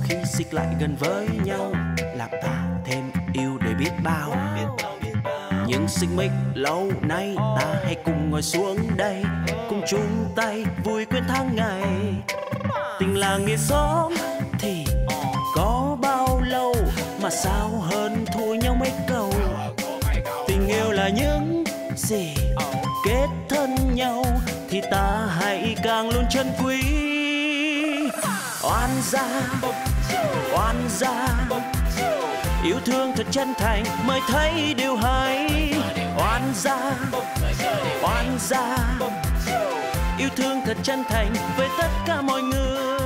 khi xích lại gần với nhau, làm ta thêm yêu để biết bao. Những xích mích lâu nay ta hãy cùng ngồi xuống đây, cùng chung tay vui quên tháng ngày. Tình làng nghĩa xóm thì có bao lâu mà sao hơn thua nhau mấy câu. Tình yêu là những gì kết thân nhau thì ta hãy càng luôn trân quý. Oan gia yêu thương thật chân thành mới thấy điều hay. Oan gia yêu thương thật chân thành với tất cả mọi người.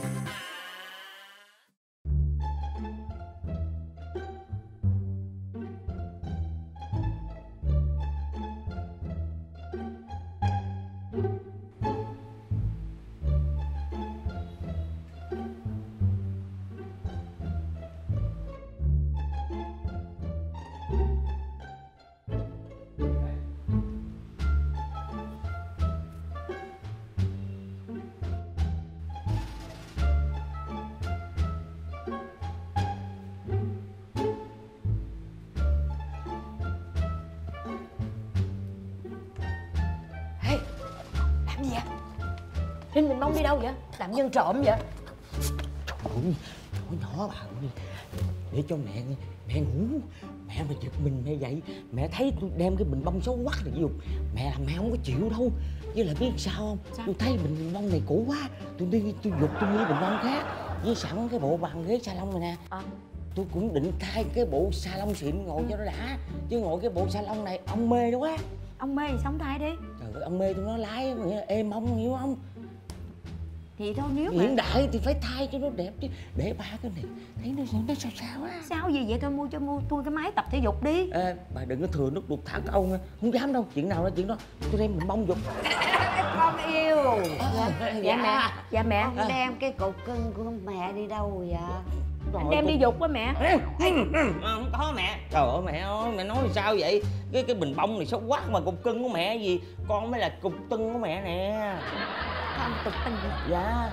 Linh Bình Bông đi đâu vậy? Làm nhân trộm vậy? Trời ơi, nhỏ bà ơi, để cho mẹ ngủ. Mẹ mà giật mình mẹ dậy, mẹ thấy tôi đem cái bình bông xấu quắc này vô, mẹ không có chịu đâu. Với lại biết sao không? Sao? Tôi thấy bình bông này cũ quá, tôi đi tôi giục tôi mua bình bông khác. Với sẵn cái bộ bàn ghế salon này nè, tôi cũng định thay cái bộ salon xịn ngồi cho nó đã. Chứ ngồi cái bộ salon này ông mê đó quá. Ông mê thì sống thay đi. Trời ơi, ông mê tôi nó lái êm mông, hiểu không? Thì thôi nếu hiện đại thì phải thay cho nó đẹp chứ. Để ba cái này thấy nó sao á. Sao gì vậy? Tôi mua tôi cái máy tập thể dục đi. Ê, bà đừng có thừa nước đục thả câu nha. Không dám đâu, chuyện nào đó chuyện đó. Tôi đem bình bông dục. Con yêu. Dạ mẹ. Con đem cái cục cưng của mẹ đi đâu vậy? Anh đem đi dục á mẹ. Không có mẹ. Trời ơi mẹ ơi, mẹ nói sao vậy? Cái bình bông này xấu quá mà cục cưng của mẹ gì? Con mới là cục tưng của mẹ nè. Con cục tưng. Dạ.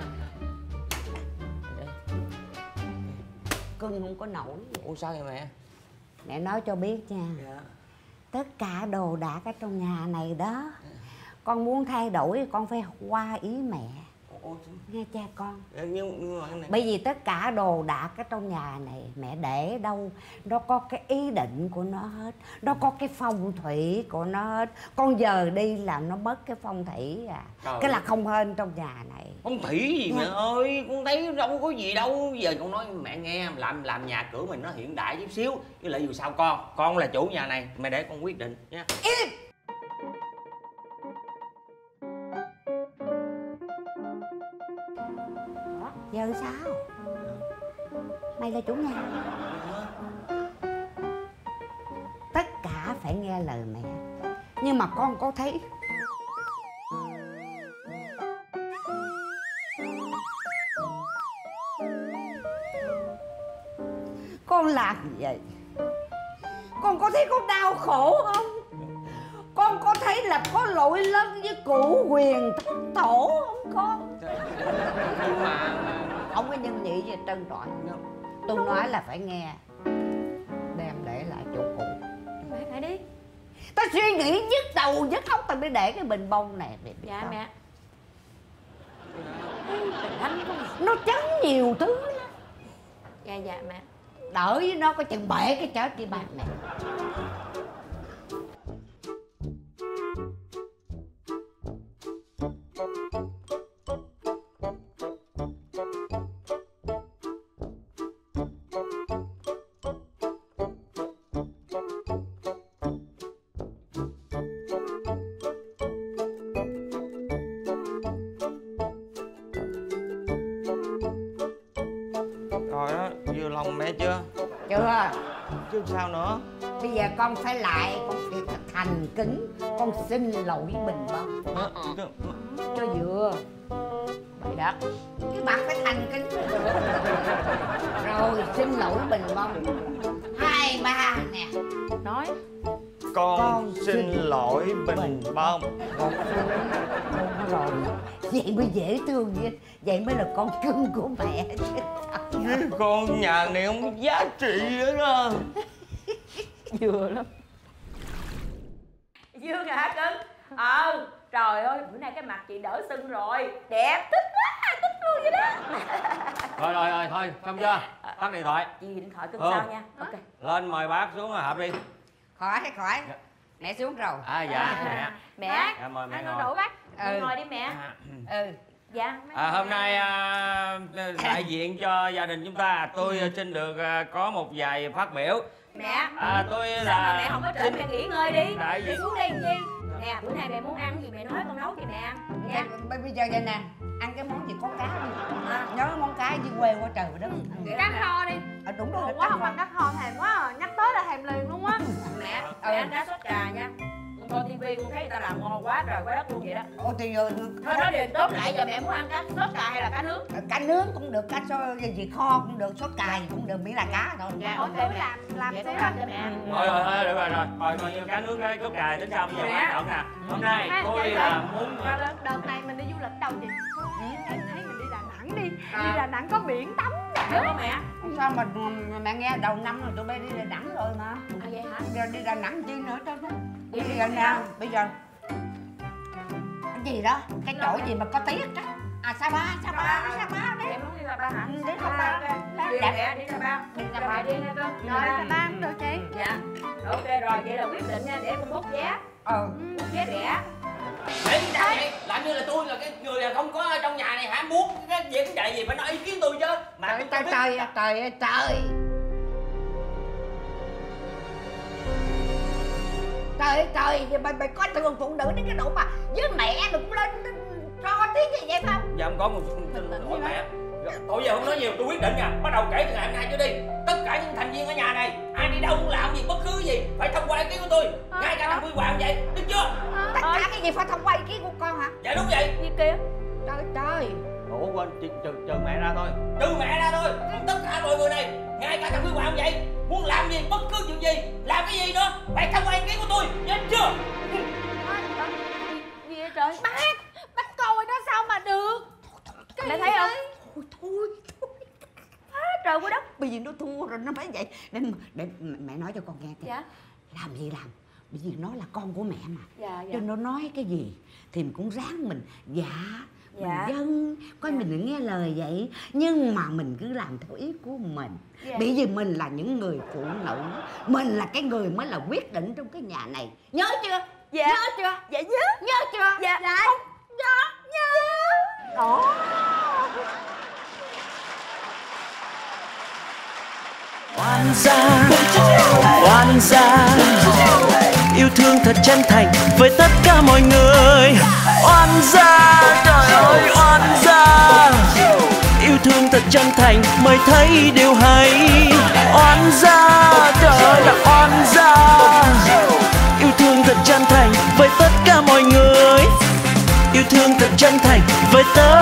Cưng không có nổi. Ủa sao vậy mẹ? Mẹ nói cho biết nha. Dạ. Tất cả đồ đạc ở trong nhà này đó, con muốn thay đổi con phải qua ý mẹ. Nghe cha con. Nhưng mà bởi vì tất cả đồ đạc ở trong nhà này mẹ để đâu nó có cái ý định của nó hết, nó có cái phong thủy của nó hết. Con giờ đi làm nó mất cái phong thủy à. Cái là không hên trong nhà này. Phong thủy gì mẹ ơi, con thấy đâu có gì đâu. Giờ con nói mẹ nghe, làm nhà cửa mình nó hiện đại chút xíu. Với lại dù sao con là chủ nhà này, mẹ để con quyết định nha. Im. Giờ sao? Mày là chủ nhà. Tất cả phải nghe lời mẹ. Nhưng mà con có thấy con làm vậy, con có thấy con đau khổ không? Con có thấy là có lỗi lân với cửu quyền thất tổ không con? Không có nhân nhị gì trân trọi. Tôi nói là phải nghe. Đem để lại chỗ cũ. Mẹ đi. Tao suy nghĩ nhức đầu nhức óc, tao mới để cái bình bông này. Dạ mẹ. Nó chấn nhiều thứ lắm. Dạ mẹ. Đỡ với nó có chừng bể cái chết đi ba mẹ. Rồi đó, vừa lòng mẹ chưa? Chưa. Chứ sao nữa? Bây giờ con phải lại, con phải thành kính. Con xin lỗi bình bông cho vừa. Vậy đó. Cái mặt phải thành kính. Rồi xin lỗi bình bông. 2, 3 nè. Nói. Con xin lỗi bình bông. Rồi vậy mới dễ thương vậy. Vậy mới là con cưng của mẹ chứ. Con nhà này không có giá trị nữa đó. Vừa lắm. Dương hả cưng? Trời ơi, bữa nay cái mặt chị đỡ sưng rồi. Đẹp, thích quá, thích luôn vậy đó. Rồi, thôi, xong chưa? Tắt điện thoại. Chị điện thoại cưng sau nha. Ok. Lên mời bác xuống họp đi. Khỏi. Mẹ xuống rồi. Dạ, mẹ. Mẹ, Dạ, mời mẹ ăn ngồi. đồ bác. Ngồi đi mẹ. Dạ. Hôm nay đại diện cho gia đình chúng ta, tôi xin được có một vài phát biểu. Mẹ, Tôi sao là mà mẹ không có trịnh, mẹ nghỉ ngơi đi. Đại Mẹ diện. xuống đây làm chi? Nè, bữa nay mẹ muốn ăn gì mẹ nói con nấu cho mẹ ăn. Nha. Bây giờ vậy nè, ăn cái món gì có cá đi. Nhớ món cá với quê qua trời đó. Cá kho đi. Đúng rồi. Quá không ăn cá kho thèm quá à. Nhắc tới là thèm liền luôn á. Mẹ, mẹ ăn cá sốt trà nha. Con coi tivi con thấy người ta làm ngon quá trời quá đất luôn vậy đó. Ồ thì Thôi nói điều tốt lại, giờ mẹ muốn ăn cá sốt trà hay là cá nướng? cá nướng cũng được, cá gì kho cũng được, sốt cài cũng được, miễn là cá thôi. Dạ, Mỗi ok thứ mẹ. làm Mẹ xíu làm đó. cho mẹ ăn. Thôi, được rồi. Rồi, coi như cá nướng cái cốt cài tính xong. Giờ quan trọng nè. Hôm nay tôi là muốn... Đợt này mình đi du lịch đâu chị? Em thấy mình đi Đà Nẵng đi. Đi Đà Nẵng có biển tắm. Được không mẹ? Sao mà mẹ nghe đầu năm rồi tụi bay đi Đà Nẵng rồi mà. Vậy hả? Giờ đi Đà Nẵng chi nữa cho nó. Đi Bây giờ bây giờ cái gì đó, cái chỗ gì mà có tiếc á. Sapa đi. Em muốn đi Sapa hả? Đi Sapa. Đi mẹ, đi Sapa. Đi Sapa đi nha con. Rồi Sapa cũng được chị. Dạ. Ok rồi, vậy là quyết định nha, để con bút vé. Bút vé rẻ. Làm như là tôi là cái người là không có ở trong nhà này hả? Muốn cái vấn đề gì phải nói ý kiến tôi chứ. Mà trời mày có thường phụ nữ đến cái độ mà với mẹ mày cũng lên cho tiếng gì vậy không? Dạ không có một hỏi mẹ. Tôi giờ không nói nhiều, tôi quyết định nha. Bắt đầu kể từ ngày hôm nay trở đi, tất cả những thành viên ở nhà này, ai đi đâu làm gì bất cứ gì phải thông qua ý kiến của tôi. Ngay cả thằng Quy Hoàng vậy, biết chưa? Tất cả cái gì phải thông qua ý kiến của con hả? Dạ đúng vậy. Như kia. Trời. Ủa quên, trừ mẹ ra thôi. Trừ mẹ ra thôi. Còn tất cả mọi người này, ngay cả thằng Quy Hoàng vậy, muốn làm gì bất cứ chuyện gì, làm cái gì nữa phải thông qua ý kiến của tôi, nhớ chưa? Gì vậy trời? Bác coi nó sao mà được. Mẹ thấy không? Thôi. Trời quá đất, bây giờ nó thua rồi nó mới vậy. Để mẹ nói cho con nghe kìa. Dạ. Làm gì làm, bởi vì nó là con của mẹ mà. Dạ. Cho nó nói cái gì thì mình cũng ráng mình mình Dạ. dân coi mình nghe lời vậy, nhưng mà mình cứ làm theo ý của mình. Dạ. Bởi vì mình là những người phụ nữ, mình là cái người mới là quyết định trong cái nhà này, nhớ chưa? Dạ. Nhớ chưa? Dạ nhớ chưa? Dạ. Đó. Oan gia yêu thương thật chân thành với tất cả mọi người. Oan gia, trời ơi oan gia, yêu thương thật chân thành mới thấy điều hay. Oan gia, trời ơi là oan gia, yêu thương thật chân thành với tất cả mọi người, yêu thương thật chân thành với tất